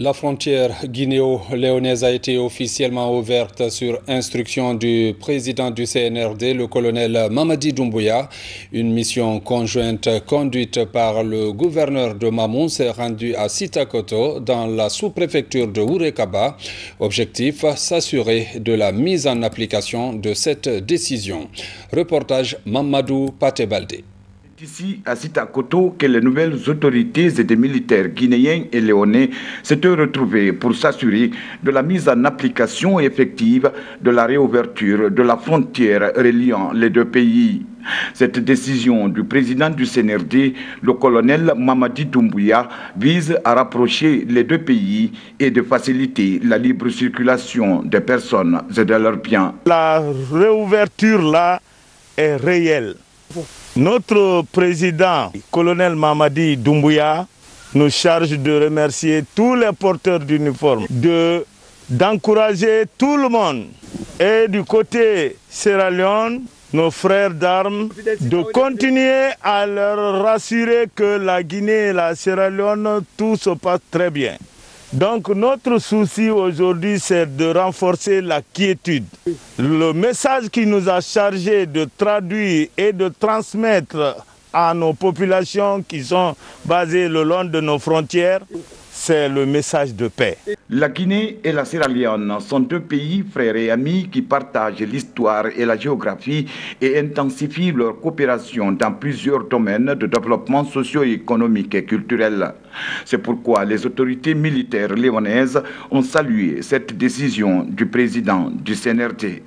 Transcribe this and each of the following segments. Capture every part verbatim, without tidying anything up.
La frontière guinéo-léonaise a été officiellement ouverte sur instruction du président du C N R D, le colonel Mamadi Doumbouya. Une mission conjointe conduite par le gouverneur de Mamou s'est rendue à Sitakoto, dans la sous-préfecture de Ourekaba. Objectif, s'assurer de la mise en application de cette décision. Reportage Mamadou Patebalde. C'est ici, à Sitakoto, que les nouvelles autorités et des militaires guinéens et léonais s'étaient retrouvés pour s'assurer de la mise en application effective de la réouverture de la frontière reliant les deux pays. Cette décision du président du C N R D, le colonel Mamadi Doumbouya, vise à rapprocher les deux pays et de faciliter la libre circulation des personnes et de leurs biens. La réouverture là est réelle. Notre président, colonel Mamadi Doumbouya, nous charge de remercier tous les porteurs d'uniformes, de d'encourager tout le monde. Et du côté Sierra Leone, nos frères d'armes, de continuer à leur rassurer que la Guinée et la Sierra Leone, tout se passe très bien. Donc notre souci aujourd'hui, c'est de renforcer la quiétude. Le message qui nous a chargé de traduire et de transmettre à nos populations qui sont basées le long de nos frontières, c'est le message de paix. La Guinée et la Sierra Leone sont deux pays frères et amis qui partagent l'histoire et la géographie et intensifient leur coopération dans plusieurs domaines de développement socio-économique et culturel. C'est pourquoi les autorités militaires léonaises ont salué cette décision du président du C N R D.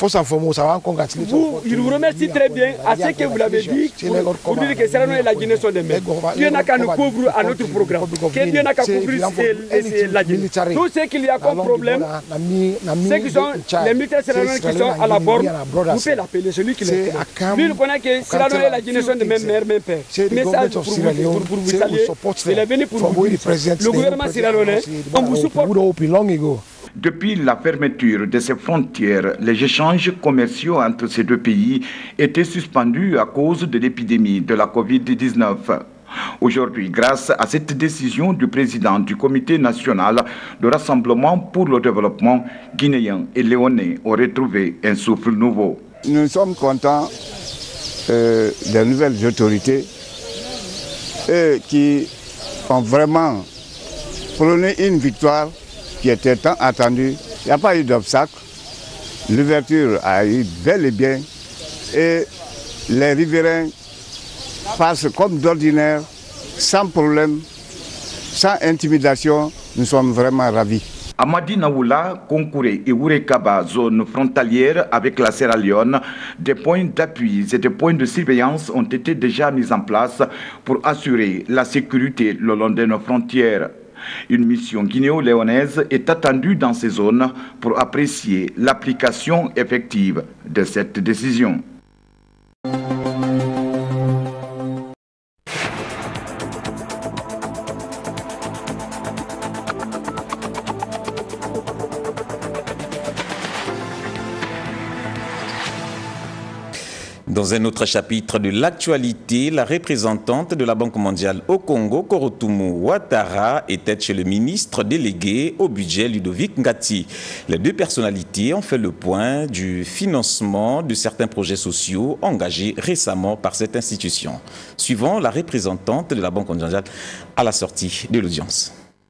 Vous, je vous remercie très bien à ce que vous l'avez dit pour, pour dire que Sierra Leone et la Guinée sont des mêmes. Dieu n'a qu'à nous couvrir à notre programme. Que Dieu n'a qu'à couvrir la Guinée. Tout ce qu'il y a comme problème, ceux qui sont les militaires sierra-léonais qui sont à la borne, vous pouvez l'appeler, celui qui les connaît. Lui, il connaît que Sierra Leone et la Guinée sont des mêmes mères, mêmes pères. Message pour vous, pour, pour vous saluer. Il est venu pour vous. Le gouvernement sierra-léonais, on vous supporte. Depuis la fermeture de ces frontières, les échanges commerciaux entre ces deux pays étaient suspendus à cause de l'épidémie de la Covid dix-neuf. Aujourd'hui, grâce à cette décision du président du Comité national de rassemblement pour le développement, guinéens et léonais ont retrouvé un souffle nouveau. Nous sommes contents euh, des nouvelles autorités euh, qui ont vraiment prôné une victoire qui était tant attendue. Il n'y a pas eu d'obstacle. L'ouverture a eu bel et bien. Et les riverains passent comme d'ordinaire, sans problème, sans intimidation. Nous sommes vraiment ravis. Amadi Naoula, Konkouré et Ourekaba, zone frontalière avec la Sierra Leone, des points d'appui et des points de surveillance ont été déjà mis en place pour assurer la sécurité le long de nos frontières. Une mission guinéo-léonaise est attendue dans ces zones pour apprécier l'application effective de cette décision. Dans un autre chapitre de l'actualité, la représentante de la Banque mondiale au Congo, Korotumu Ouattara, était chez le ministre délégué au budget Ludovic Ngati. Les deux personnalités ont fait le point du financement de certains projets sociaux engagés récemment par cette institution. Suivant la représentante de la Banque mondiale à la sortie de l'audience.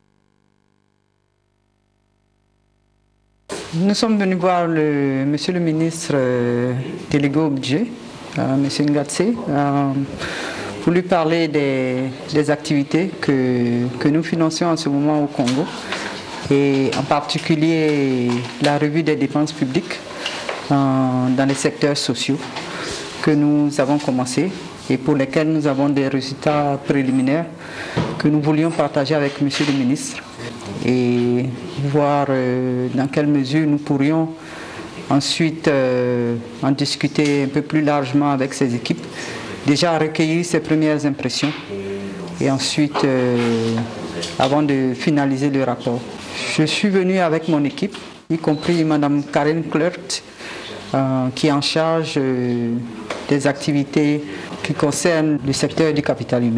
Nous sommes venus voir le, monsieur le ministre euh, délégué au budget, euh, monsieur Ngatse, euh, pour lui parler des, des activités que, que nous finançons en ce moment au Congo, et en particulier la revue des dépenses publiques euh, dans les secteurs sociaux que nous avons commencé et pour lesquels nous avons des résultats préliminaires que nous voulions partager avec monsieur le ministre et voir euh, dans quelle mesure nous pourrions ensuite euh, en discuter un peu plus largement avec ces équipes, déjà recueillir ses premières impressions et ensuite euh, avant de finaliser le rapport. Je suis venu avec mon équipe, y compris Madame Karen Klert, euh, qui est en charge euh, des activités qui concernent le secteur du capital humain.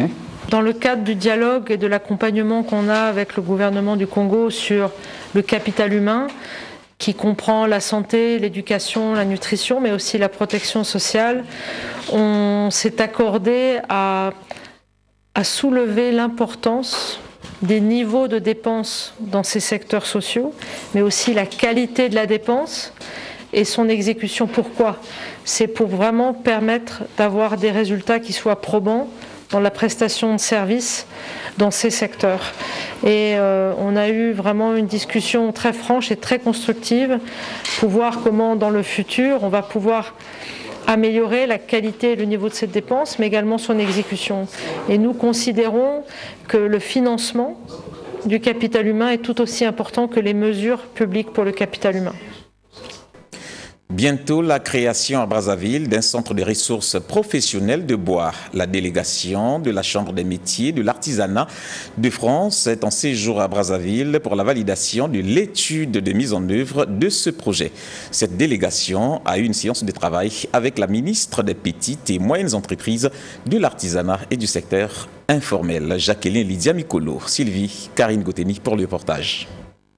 Dans le cadre du dialogue et de l'accompagnement qu'on a avec le gouvernement du Congo sur le capital humain, qui comprend la santé, l'éducation, la nutrition, mais aussi la protection sociale, on s'est accordé à, à soulever l'importance des niveaux de dépenses dans ces secteurs sociaux, mais aussi la qualité de la dépense et son exécution. Pourquoi ? C'est pour vraiment permettre d'avoir des résultats qui soient probants dans la prestation de services dans ces secteurs. Et euh, on a eu vraiment une discussion très franche et très constructive pour voir comment dans le futur on va pouvoir améliorer la qualité et le niveau de cette dépense, mais également son exécution. Et nous considérons que le financement du capital humain est tout aussi important que les mesures publiques pour le capital humain. Bientôt, la création à Brazzaville d'un centre de ressources professionnelles de bois. La délégation de la Chambre des métiers de l'artisanat de France est en séjour à Brazzaville pour la validation de l'étude de mise en œuvre de ce projet. Cette délégation a eu une séance de travail avec la ministre des Petites et Moyennes Entreprises, de l'artisanat et du secteur informel, Jacqueline Lydia Mikolo. Sylvie Karine Goteni pour le reportage.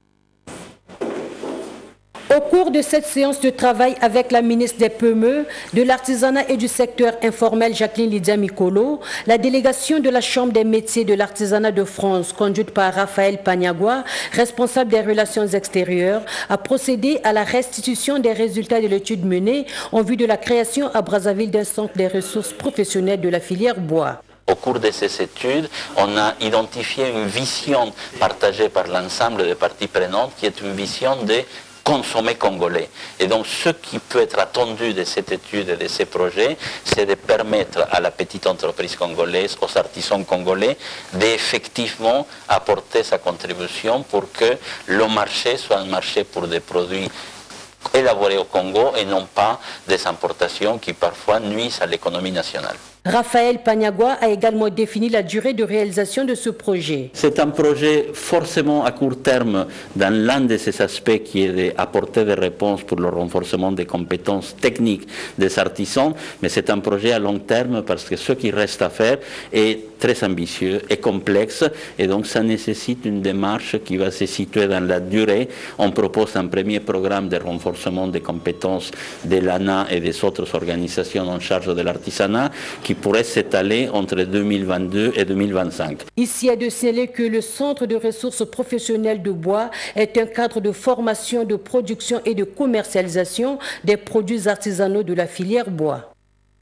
Au cours de cette séance de travail avec la ministre des P M E, de l'artisanat et du secteur informel Jacqueline Lydia Mikolo, la délégation de la Chambre des métiers de l'artisanat de France, conduite par Raphaël Paniagua, responsable des relations extérieures, a procédé à la restitution des résultats de l'étude menée en vue de la création à Brazzaville d'un centre des ressources professionnelles de la filière bois. Au cours de ces études, on a identifié une vision partagée par l'ensemble des parties prenantes qui est une vision de consommer congolais. Et donc ce qui peut être attendu de cette étude et de ces projets, c'est de permettre à la petite entreprise congolaise, aux artisans congolais, d'effectivement apporter sa contribution pour que le marché soit un marché pour des produits élaborés au Congo et non pas des importations qui parfois nuisent à l'économie nationale. Raphaël Paniagua a également défini la durée de réalisation de ce projet. C'est un projet forcément à court terme dans l'un de ces aspects qui est d'apporter des réponses pour le renforcement des compétences techniques des artisans, mais c'est un projet à long terme parce que ce qui reste à faire est très ambitieux et complexe et donc ça nécessite une démarche qui va se situer dans la durée. On propose un premier programme de renforcement des compétences de l'A N A et des autres organisations en charge de l'artisanat qui pourrait s'étaler entre deux mille vingt-deux et deux mille vingt-cinq. Ici, à de signaler que le Centre de ressources professionnelles de bois est un cadre de formation, de production et de commercialisation des produits artisanaux de la filière bois.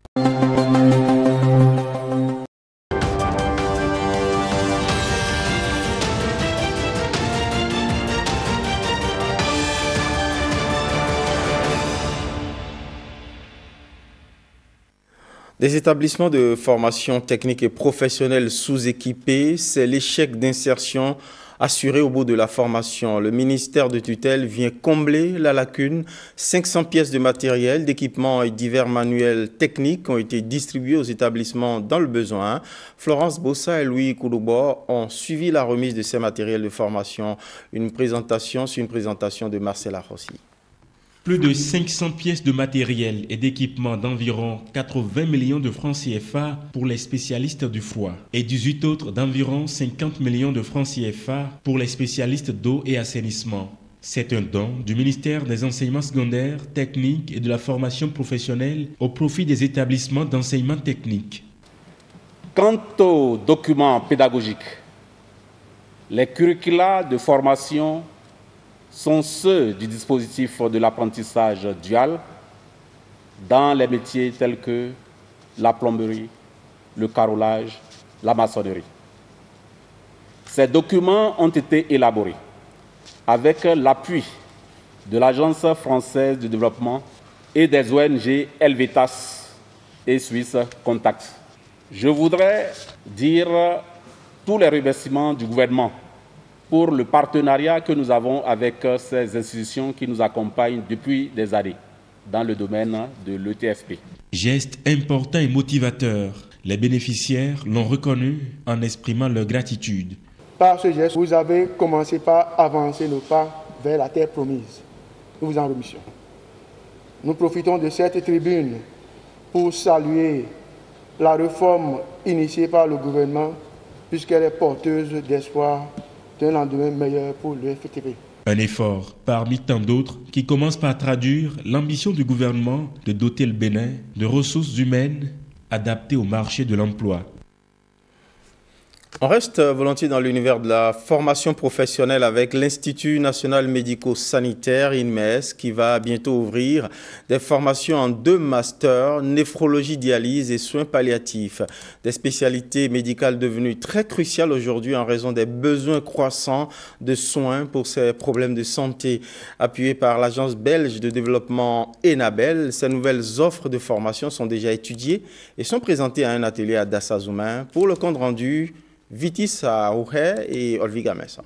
Des établissements de formation technique et professionnelle sous-équipés, c'est l'échec d'insertion assuré au bout de la formation. Le ministère de tutelle vient combler la lacune. cinq cents pièces de matériel, d'équipements et divers manuels techniques ont été distribués aux établissements dans le besoin. Florence Bossa et Louis Kouloubo ont suivi la remise de ces matériels de formation. Une présentation sur une présentation de Marcela Rossi. Plus de cinq cents pièces de matériel et d'équipement d'environ quatre-vingts millions de francs C F A pour les spécialistes du foie et dix-huit autres d'environ cinquante millions de francs C F A pour les spécialistes d'eau et assainissement. C'est un don du ministère des enseignements secondaires, techniques et de la formation professionnelle au profit des établissements d'enseignement technique. Quant aux documents pédagogiques, les curricula de formation sont ceux du dispositif de l'apprentissage dual dans les métiers tels que la plomberie, le carrelage, la maçonnerie. Ces documents ont été élaborés avec l'appui de l'Agence française de développement et des O N G Helvetas et Suisse Contact. Je voudrais dire tous les remerciements du gouvernement pour le partenariat que nous avons avec ces institutions qui nous accompagnent depuis des années dans le domaine de l'E T F P. Geste important et motivateur, les bénéficiaires l'ont reconnu en exprimant leur gratitude. Par ce geste, vous avez commencé par avancer nos pas vers la terre promise. Nous vous en remercions. Nous profitons de cette tribune pour saluer la réforme initiée par le gouvernement puisqu'elle est porteuse d'espoir d'un lendemain meilleur pour le F T P. Un effort parmi tant d'autres qui commence par traduire l'ambition du gouvernement de doter le Bénin de ressources humaines adaptées au marché de l'emploi. On reste volontiers dans l'univers de la formation professionnelle avec l'Institut national médico-sanitaire I N M E S qui va bientôt ouvrir des formations en deux masters, néphrologie, dialyse et soins palliatifs. Des spécialités médicales devenues très cruciales aujourd'hui en raison des besoins croissants de soins pour ces problèmes de santé. Appuyées par l'agence belge de développement Enabel, ces nouvelles offres de formation sont déjà étudiées et sont présentées à un atelier à Dassazoumain. Pour le compte rendu, Vitis Aouhe et Olviga Messa.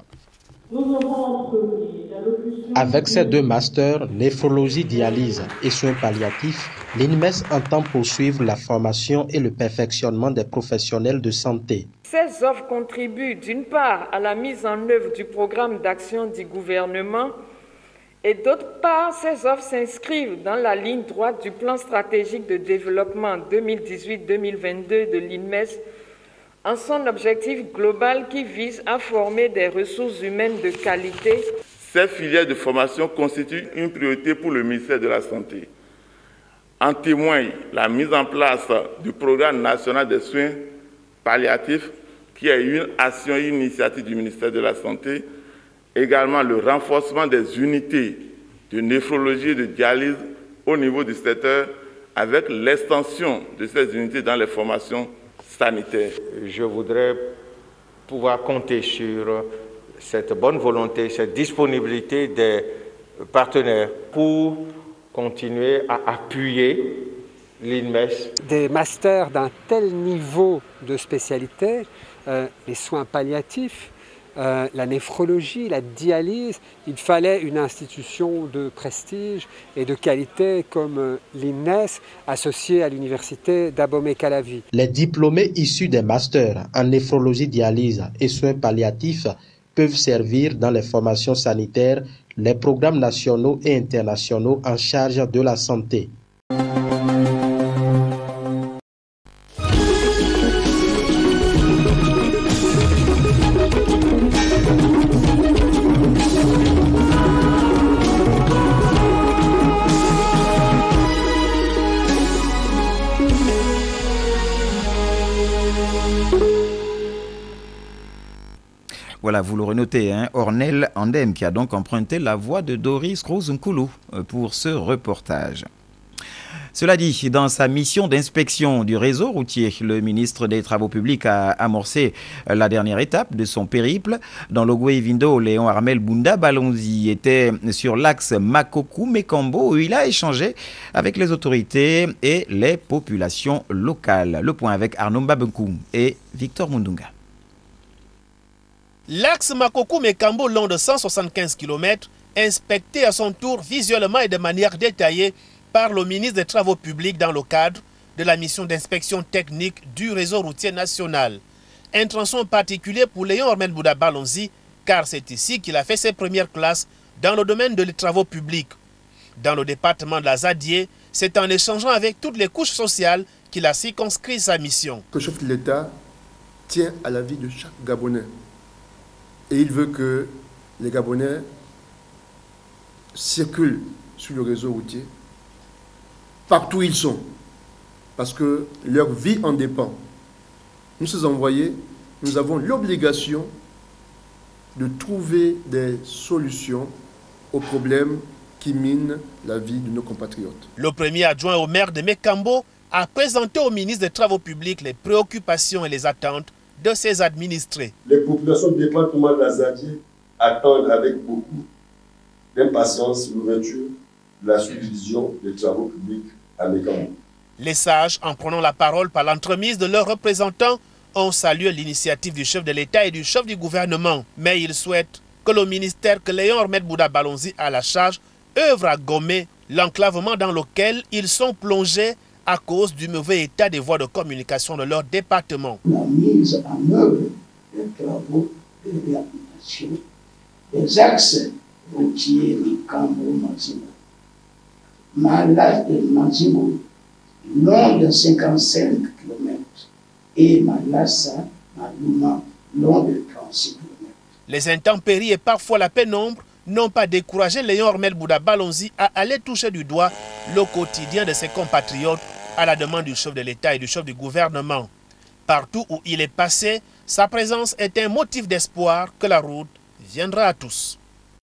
Avec ces deux masters, néphrologie, dialyse et soins palliatifs, l'I N M E S entend poursuivre la formation et le perfectionnement des professionnels de santé. Ces offres contribuent d'une part à la mise en œuvre du programme d'action du gouvernement et d'autre part, ces offres s'inscrivent dans la ligne droite du plan stratégique de développement deux mille dix-huit deux mille vingt-deux de l'I N M E S en son objectif global qui vise à former des ressources humaines de qualité. Ces filières de formation constituent une priorité pour le ministère de la Santé. En témoigne la mise en place du programme national des soins palliatifs qui est une action et une initiative du ministère de la Santé. Également le renforcement des unités de néphrologie et de dialyse au niveau du secteur avec l'extension de ces unités dans les formations sanitaires. Je voudrais pouvoir compter sur cette bonne volonté, cette disponibilité des partenaires pour continuer à appuyer l'I N M E S. Des masters d'un tel niveau de spécialité, euh, les soins palliatifs, Euh, la néphrologie, la dialyse, il fallait une institution de prestige et de qualité comme euh, l'I N M E S associée à l'université d'Abomey-Calavi. Les diplômés issus des masters en néphrologie, dialyse et soins palliatifs peuvent servir dans les formations sanitaires, les programmes nationaux et internationaux en charge de la santé. Voilà, vous l'aurez noté, hein, Ornel Andem qui a donc emprunté la voix de Doris Rozunkulu pour ce reportage. Cela dit, dans sa mission d'inspection du réseau routier, le ministre des Travaux publics a amorcé la dernière étape de son périple. Dans l'Ogoé-Vindo, Léon Armel Bunda Balonzi était sur l'axe Makokou-Mekambo où il a échangé avec les autorités et les populations locales. Le point avec Arnaud Babenkou et Victor Mundunga. L'axe Makokou-Mekambo, long de cent soixante-quinze kilomètres, inspecté à son tour visuellement et de manière détaillée par le ministre des Travaux publics dans le cadre de la mission d'inspection technique du réseau routier national. Un tronçon particulier pour Léon Armel Bouda Balonzi, car c'est ici qu'il a fait ses premières classes dans le domaine des travaux publics. Dans le département de la Zadier, c'est en échangeant avec toutes les couches sociales qu'il a circonscrit sa mission. Le chef de l'État tient à la vie de chaque Gabonais. Et il veut que les Gabonais circulent sur le réseau routier partout où ils sont, parce que leur vie en dépend. Nous sommes envoyés, nous avons l'obligation de trouver des solutions aux problèmes qui minent la vie de nos compatriotes. Le premier adjoint au maire de Mekambo a présenté au ministre des Travaux publics les préoccupations et les attentes de ses administrés. Les populations du département de la Zadier attendent avec beaucoup d'impatience l'ouverture de la subdivision des travaux publics à Mekambo. Les sages, en prenant la parole par l'entremise de leurs représentants, ont salué l'initiative du chef de l'État et du chef du gouvernement. Mais ils souhaitent que le ministère que Léon Armel Bouda Balonzi a la charge œuvre à gommer l'enclavement dans lequel ils sont plongés à cause du mauvais état des voies de communication de leur département. La mise en œuvre des travaux de réhabilitation des axes routiers Mekambo-Mazimbo, Malas de Mazimbo, long de cinquante-cinq kilomètres, et Malassa, Maluma, long de trente-six kilomètres. Les intempéries et parfois la pénombre n'ont pas découragé Léon Ormel Bouda Balonzi à aller toucher du doigt le quotidien de ses compatriotes à la demande du chef de l'État et du chef du gouvernement. Partout où il est passé, sa présence est un motif d'espoir que la route viendra à tous.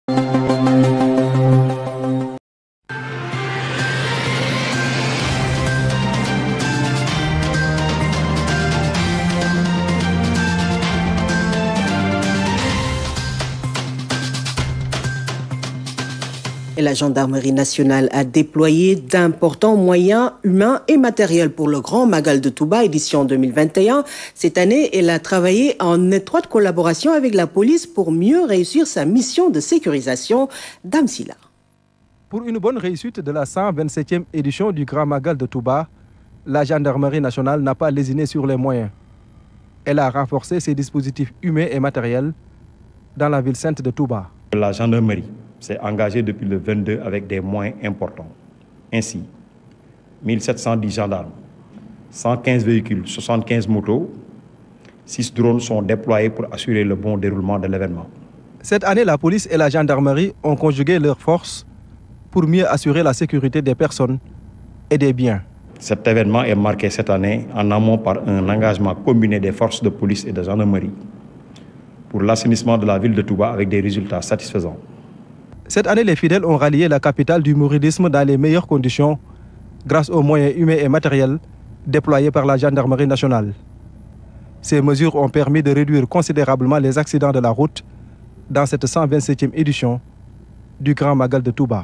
Et la gendarmerie nationale a déployé d'importants moyens humains et matériels pour le Grand Magal de Touba, édition deux mille vingt et un. Cette année, elle a travaillé en étroite collaboration avec la police pour mieux réussir sa mission de sécurisation. Dame Silla. Pour une bonne réussite de la cent vingt-septième édition du Grand Magal de Touba, la gendarmerie nationale n'a pas lésiné sur les moyens. Elle a renforcé ses dispositifs humains et matériels dans la ville sainte de Touba. La gendarmerie s'est engagée depuis le vingt-deux avec des moyens importants. Ainsi, mille sept cent dix gendarmes, cent quinze véhicules, soixante-quinze motos, six drones sont déployés pour assurer le bon déroulement de l'événement. Cette année, la police et la gendarmerie ont conjugué leurs forces pour mieux assurer la sécurité des personnes et des biens. Cet événement est marqué cette année en amont par un engagement combiné des forces de police et de gendarmerie pour l'assainissement de la ville de Touba avec des résultats satisfaisants. Cette année, les fidèles ont rallié la capitale du mouridisme dans les meilleures conditions grâce aux moyens humains et matériels déployés par la gendarmerie nationale. Ces mesures ont permis de réduire considérablement les accidents de la route dans cette cent vingt-septième édition du Grand Magal de Touba.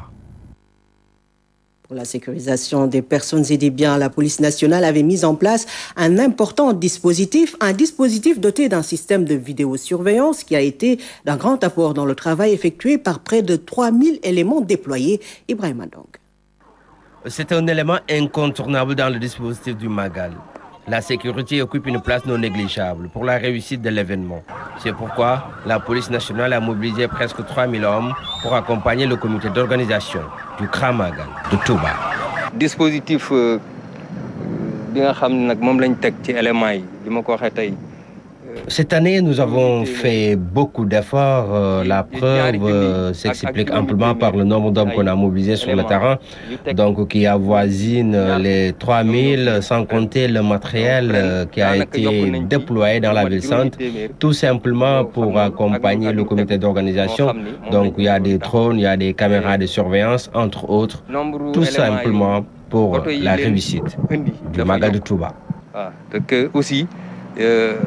Pour la sécurisation des personnes et des biens, la police nationale avait mis en place un important dispositif, un dispositif doté d'un système de vidéosurveillance qui a été d'un grand apport dans le travail effectué par près de trois mille éléments déployés. Ibrahim Adong. C'est un élément incontournable dans le dispositif du Magal. La sécurité occupe une place non négligeable pour la réussite de l'événement. C'est pourquoi la police nationale a mobilisé presque trois mille hommes pour accompagner le comité d'organisation du Grand Magal de Touba. Dispositif bi nga xam ne nag moom lañ teg ci éléments yi bi ma ko waxee tey. Cette année, nous avons fait beaucoup d'efforts. Euh, la preuve euh, s'explique amplement par le nombre d'hommes qu'on a mobilisés sur le terrain, donc qui avoisine les trois mille, sans compter le matériel euh, qui a été déployé dans la ville sainte, tout simplement pour accompagner le comité d'organisation. Donc il y a des drones, il y a des caméras de surveillance, entre autres, tout simplement pour la réussite du Magal de Touba. Aussi, euh,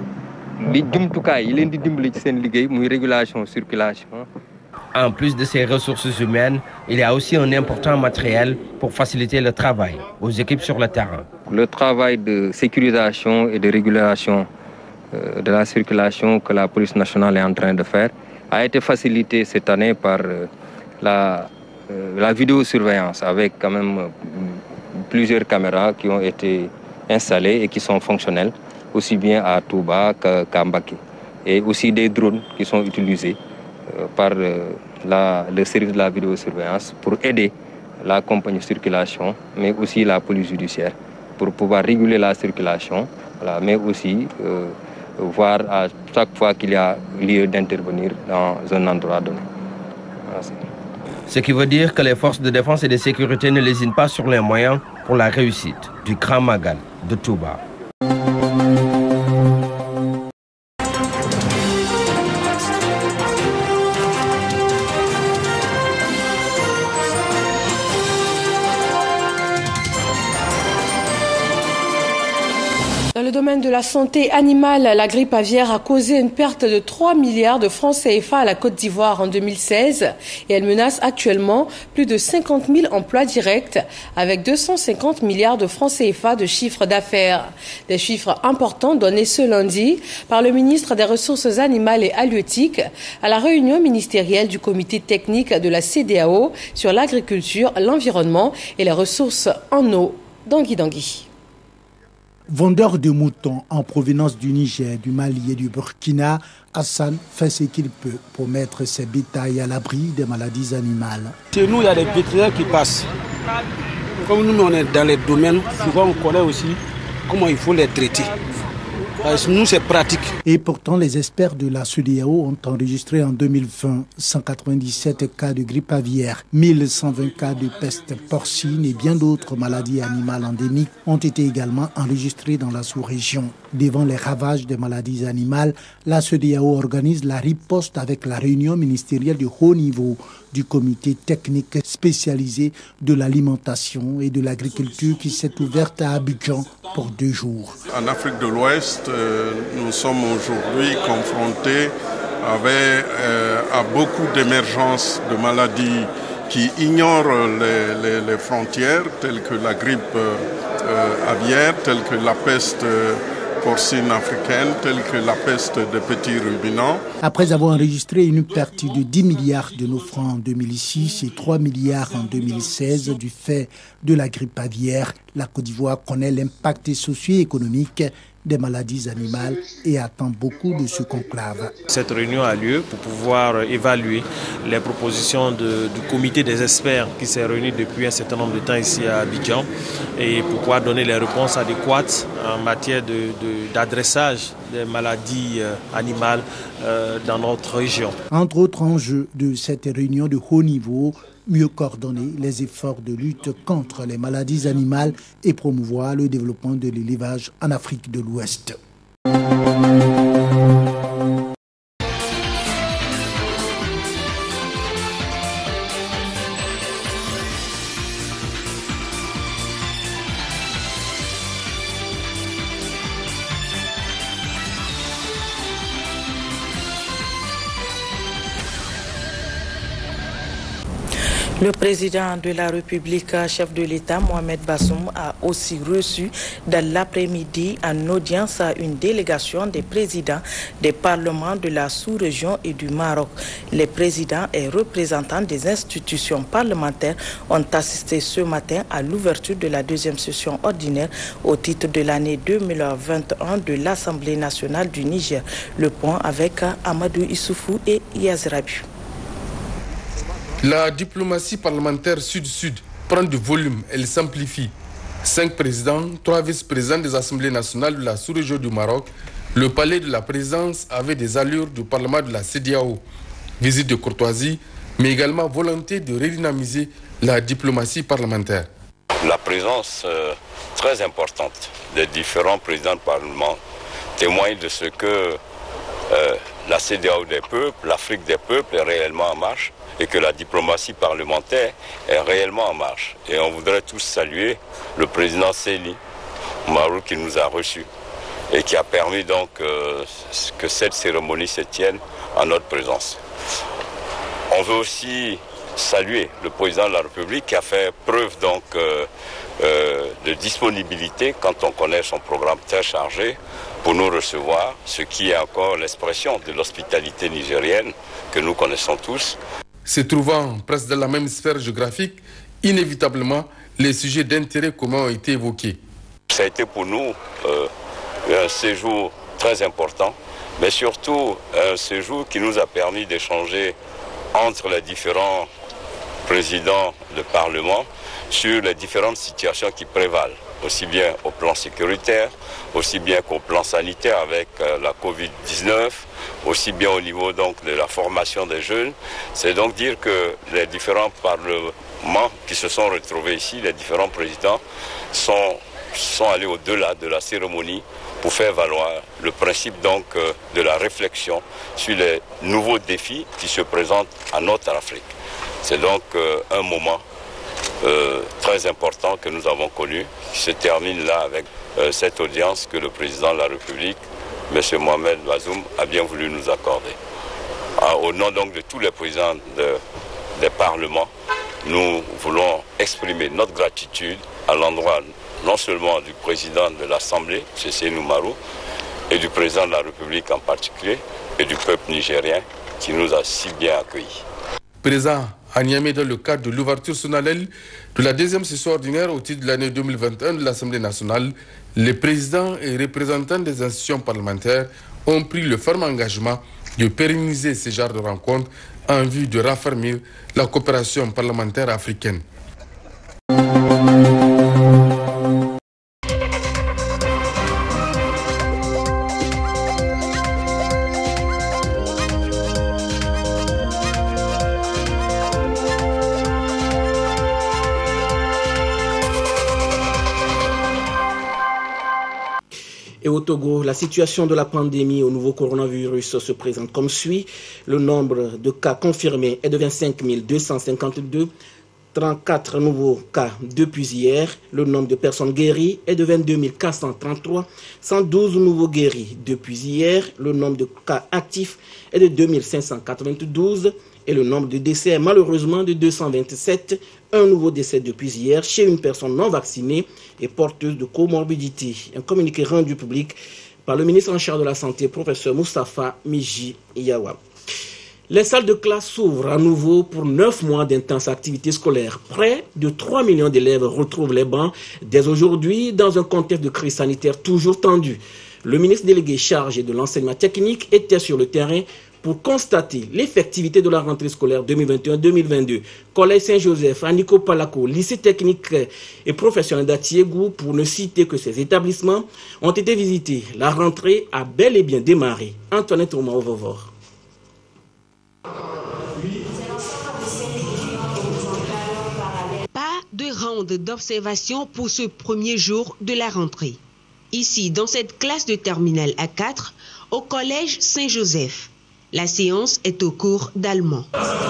En plus de ces ressources humaines, il y a aussi un important matériel pour faciliter le travail aux équipes sur le terrain. Le travail de sécurisation et de régulation euh, de la circulation que la police nationale est en train de faire a été facilité cette année par euh, la, euh, la vidéosurveillance avec quand même euh, plusieurs caméras qui ont été installées et qui sont fonctionnelles, aussi bien à Touba qu'à Mbaké, et aussi des drones qui sont utilisés euh, par euh, la, le service de la vidéosurveillance pour aider la compagnie de circulation, mais aussi la police judiciaire, pour pouvoir réguler la circulation, voilà, mais aussi euh, voir à chaque fois qu'il y a lieu d'intervenir dans un endroit donné. Merci. Ce qui veut dire que les forces de défense et de sécurité ne lésinent pas sur les moyens pour la réussite du Grand Magal de Touba. Dans le domaine de la santé animale, la grippe aviaire a causé une perte de trois milliards de francs C F A à la Côte d'Ivoire en deux mille seize et elle menace actuellement plus de cinquante mille emplois directs avec deux cent cinquante milliards de francs C F A de chiffre d'affaires. Des chiffres importants donnés ce lundi par le ministre des Ressources animales et halieutiques à la réunion ministérielle du comité technique de la C E D E A O sur l'agriculture, l'environnement et les ressources en eau. Dangui Dangui. Vendeur de moutons en provenance du Niger, du Mali et du Burkina, Hassan fait ce qu'il peut pour mettre ses bétails à l'abri des maladies animales. Chez nous, il y a des vétérinaires qui passent. Comme nous, on est dans les domaines, souvent on connaît aussi comment il faut les traiter. Nous, c'est pratique. Et pourtant, les experts de la C E D E A O ont enregistré en deux mille vingt cent quatre-vingt-dix-sept cas de grippe aviaire, mille cent vingt cas de peste porcine et bien d'autres maladies animales endémiques ont été également enregistrés dans la sous-région. Devant les ravages des maladies animales, la C E D E A O organise la riposte avec la réunion ministérielle de haut niveau du comité technique spécialisé de l'alimentation et de l'agriculture qui s'est ouverte à Abidjan pour deux jours. En Afrique de l'Ouest, euh, nous sommes aujourd'hui confrontés avec, euh, à beaucoup d'émergences de maladies qui ignorent les, les, les frontières, telles que la grippe euh, aviaire, telles que la peste euh, porcine africaine, telle que la peste des petits ruminants. Après avoir enregistré une perte de dix milliards de nos francs en deux mille six et trois milliards en deux mille seize du fait de la grippe aviaire, la Côte d'Ivoire connaît l'impact socio-économique des maladies animales et attend beaucoup de ce conclave. Cette réunion a lieu pour pouvoir évaluer les propositions de, du comité des experts qui s'est réuni depuis un certain nombre de temps ici à Abidjan et pour pouvoir donner les réponses adéquates en matière de, de, d'adressage des maladies euh, animales euh, dans notre région. Entre autres enjeux de cette réunion de haut niveau, mieux coordonner les efforts de lutte contre les maladies animales et promouvoir le développement de l'élevage en Afrique de l'Ouest. Le président de la République, chef de l'État, Mohamed Bazoum, a aussi reçu dans l'après-midi en audience une délégation des présidents des parlements de la sous-région et du Maroc. Les présidents et représentants des institutions parlementaires ont assisté ce matin à l'ouverture de la deuxième session ordinaire au titre de l'année deux mille vingt et un de l'Assemblée nationale du Niger. Le point avec Amadou Issoufou et Yazrabu. La diplomatie parlementaire sud-sud prend du volume, elle s'amplifie. Cinq présidents, trois vice-présidents des assemblées nationales de la sous-région du Maroc, le palais de la présidence avait des allures du parlement de la C E D E A O. Visite de courtoisie, mais également volonté de redynamiser la diplomatie parlementaire. La présence euh, très importante des différents présidents de parlement témoigne de ce que euh, la C E D E A O des peuples, l'Afrique des peuples est réellement en marche, et que la diplomatie parlementaire est réellement en marche. Et on voudrait tous saluer le président Séni Marou qui nous a reçus et qui a permis donc euh, que cette cérémonie se tienne en notre présence. On veut aussi saluer le président de la République qui a fait preuve donc euh, euh, de disponibilité quand on connaît son programme très chargé pour nous recevoir, ce qui est encore l'expression de l'hospitalité nigérienne que nous connaissons tous. Se trouvant presque dans la même sphère géographique, inévitablement, les sujets d'intérêt commun ont été évoqués. Ça a été pour nous euh, un séjour très important, mais surtout un séjour qui nous a permis d'échanger entre les différents présidents de Parlement sur les différentes situations qui prévalent, aussi bien au plan sécuritaire, aussi bien qu'au plan sanitaire avec euh, la covid dix-neuf, aussi bien au niveau donc de la formation des jeunes. C'est donc dire que les différents parlements qui se sont retrouvés ici, les différents présidents, sont, sont allés au-delà de la cérémonie pour faire valoir le principe donc euh, de la réflexion sur les nouveaux défis qui se présentent à notre Afrique. C'est donc euh, un moment euh, très important que nous avons connu, qui se termine là avec euh, cette audience que le président de la République, M. Mohamed Bazoum, a bien voulu nous accorder. Ah, au nom donc de tous les présidents de, des parlements, nous voulons exprimer notre gratitude à l'endroit non seulement du président de l'Assemblée, M. Sénou Marou, et du président de la République en particulier, et du peuple nigérien qui nous a si bien accueillis. Présent à Niamey dans le cadre de l'ouverture solennelle de la deuxième session ordinaire au titre de l'année deux mille vingt et un de l'Assemblée nationale, les présidents et représentants des institutions parlementaires ont pris le ferme engagement de pérenniser ce genre de rencontres en vue de raffermir la coopération parlementaire africaine. Et au Togo, la situation de la pandémie au nouveau coronavirus se présente comme suit. Le nombre de cas confirmés est de vingt-cinq mille deux cent cinquante-deux, trente-quatre nouveaux cas depuis hier. Le nombre de personnes guéries est de vingt-deux mille quatre cent trente-trois, cent douze nouveaux guéris depuis hier. Le nombre de cas actifs est de deux mille cinq cent quatre-vingt-douze et le nombre de décès est malheureusement de deux cent vingt-sept. Un nouveau décès depuis hier chez une personne non vaccinée et porteuse de comorbidité. Un communiqué rendu public par le ministre en charge de la Santé, professeur Moustapha Miji Yawa. Les salles de classe s'ouvrent à nouveau pour neuf mois d'intense activité scolaire. Près de trois millions d'élèves retrouvent les bancs dès aujourd'hui dans un contexte de crise sanitaire toujours tendu. Le ministre délégué chargé de l'enseignement technique était sur le terrain pour constater l'effectivité de la rentrée scolaire deux mille vingt et un deux mille vingt-deux. Collège Saint-Joseph, Aniko Palako, lycée technique et professionnel d'Atiégou, pour ne citer que ces établissements, ont été visités. La rentrée a bel et bien démarré. Antoinette Omao-Vovor. Pas de ronde d'observation pour ce premier jour de la rentrée. Ici, dans cette classe de terminale A quatre, au collège Saint-Joseph. La séance est au cours d'allemand.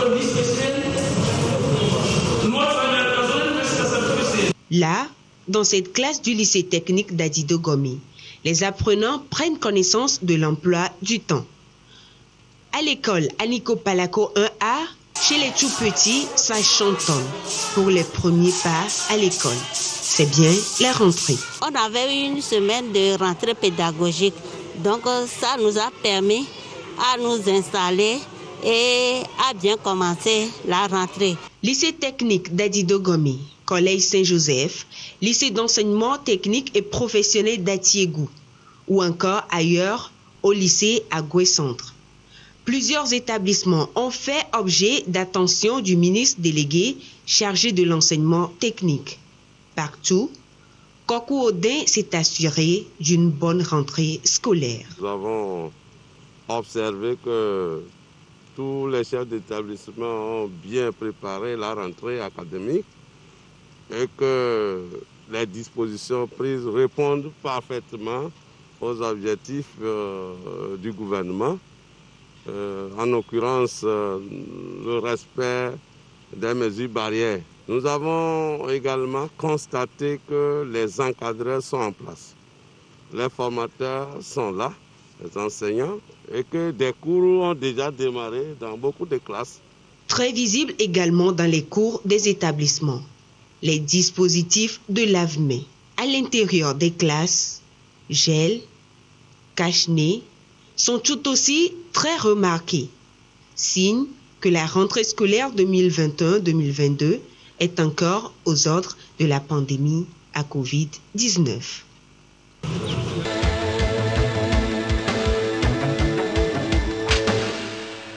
Là, dans cette classe du lycée technique d'Adido Gomi, les apprenants prennent connaissance de l'emploi du temps. À l'école Aniko Palako un A, chez les tout petits, ça chantonne pour les premiers pas à l'école. C'est bien la rentrée. On avait eu une semaine de rentrée pédagogique, donc ça nous a permis à nous installer et à bien commencer la rentrée. Lycée technique d'Adido Gomi, collège Saint-Joseph, lycée d'enseignement technique et professionnel d'Atiégou, ou encore ailleurs au lycée à Goué-Centre. Plusieurs établissements ont fait objet d'attention du ministre délégué chargé de l'enseignement technique. Partout, Kokou Odin s'est assuré d'une bonne rentrée scolaire. Nous avons observé que tous les chefs d'établissement ont bien préparé la rentrée académique et que les dispositions prises répondent parfaitement aux objectifs euh, du gouvernement. Euh, en l'occurrence, euh, le respect des mesures barrières. Nous avons également constaté que les encadreurs sont en place. Les formateurs sont là, les enseignants, et que des cours ont déjà démarré dans beaucoup de classes. Très visible également dans les cours des établissements, les dispositifs de lave-mains. À l'intérieur des classes, gel, cache-nez, sont tout aussi très remarqués, signe que la rentrée scolaire deux mille vingt et un deux mille vingt-deux est encore aux ordres de la pandémie à covid dix-neuf.